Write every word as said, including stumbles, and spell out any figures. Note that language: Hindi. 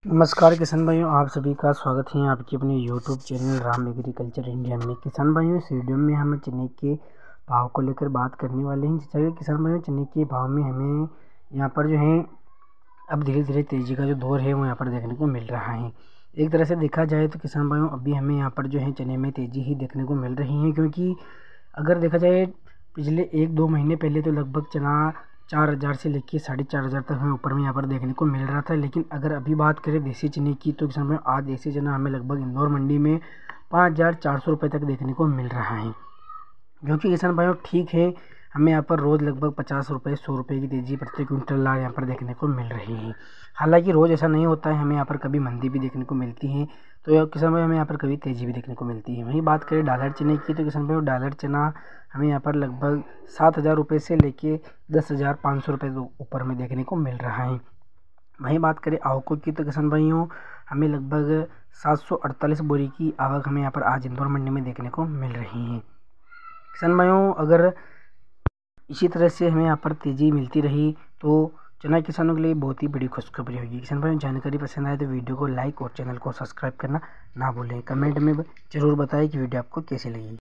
नमस्कार किसान भाइयों, आप सभी का स्वागत है आपकी अपने YouTube channel Ram agriculture India में। किसान भाइयों, इस वीडियो में हम चने के भाव को लेकर बात करने वाले हैं। जैसा कि किसान भाइयों, चने के भाव में हमें यहाँ पर जो है अब धीरे धीरे तेज़ी का जो दौर है वो यहाँ पर देखने को मिल रहा है। एक तरह से देखा जाए तो किसान भाइयों, अभी हमें यहाँ पर जो है चने में तेज़ी ही देखने को मिल रही है, क्योंकि अगर देखा जाए पिछले एक दो महीने पहले तो लगभग चना चार हज़ार से लेकर साढ़े चार हज़ार तक हमें ऊपर में यहाँ पर देखने को मिल रहा था। लेकिन अगर अभी बात करें देसी चने की तो किसान भाई, आज देसी चना हमें लगभग इंदौर मंडी में पाँच हज़ार चार सौ रुपये तक देखने को मिल रहा है, जो कि किसान भाइयों ठीक है। हमें यहाँ पर रोज़ लगभग पचास रुपये सौ रुपये की तेज़ी प्रति क्विंटल लार यहाँ पर देखने को मिल रही है। हालांकि रोज़ ऐसा नहीं होता है, हमें यहाँ पर कभी मंदी भी देखने को मिलती है, तो किसान भाई हमें यहाँ पर कभी तेज़ी भी देखने को मिलती है। वहीं बात करें डॉलर चने की तो किसान भाई, डॉलर चना हमें यहाँ पर लगभग सात हज़ार रुपये से लेके दस हज़ार पाँच सौ रुपये ऊपर में देखने को मिल रहा है। वहीं बात करें आवकों की तो किसान भाइयों, हमें लगभग सात सौ अड़तालीस बोरी की आवक हमें यहाँ पर आज इंदौर मंडी में देखने को मिल रही है। किसान भाइयों, अगर इसी तरह से हमें यहाँ पर तेज़ी मिलती रही तो चना किसानों के लिए बहुत ही बड़ी खुशखबरी होगी। किसान भाइयों, जानकारी पसंद आए तो वीडियो को लाइक और चैनल को सब्सक्राइब करना ना भूलें। कमेंट में ज़रूर बताएं कि वीडियो आपको कैसी लगी।